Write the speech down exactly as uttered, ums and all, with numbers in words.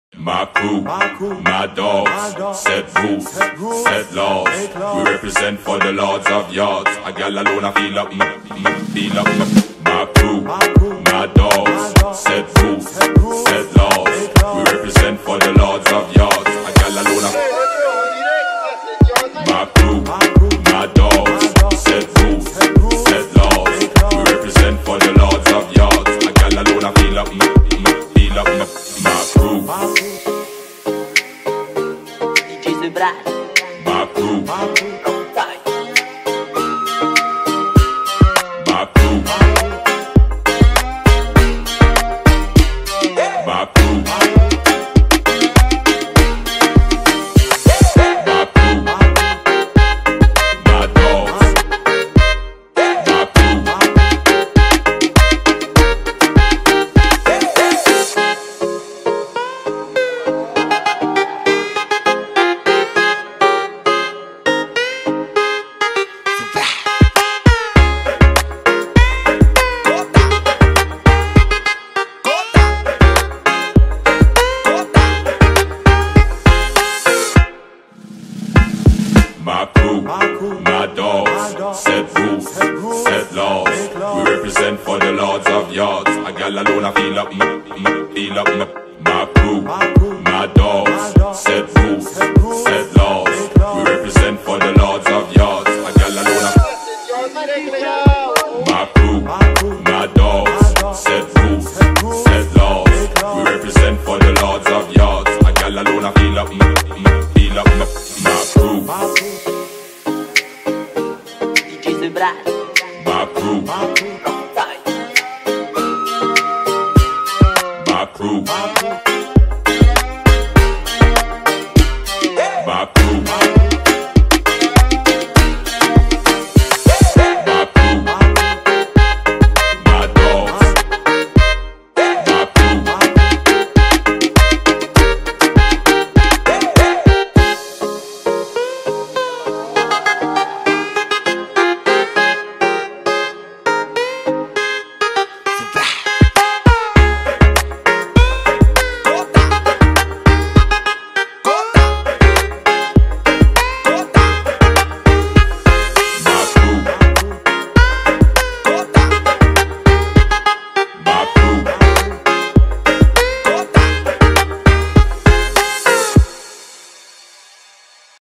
My crew, my dogs, set rules, set laws. We represent for the lords of yards. A gal alone I feel up, my, feel up. My crew, my dogs, set rules, set laws. We represent for the lords of yards. A gal alone I. My crew, my dogs, set rules, set laws. We represent for the lords of yards. A gal alone I feel up, my, feel up. My crew. D J Zebrad. My crew. My crew. My crew. My crew. My dogs. My crew. My crew, my dogs, set rules, set laws. We represent for the lords of yards. A gal alone I feel up, my, my, feel up. My, my crew,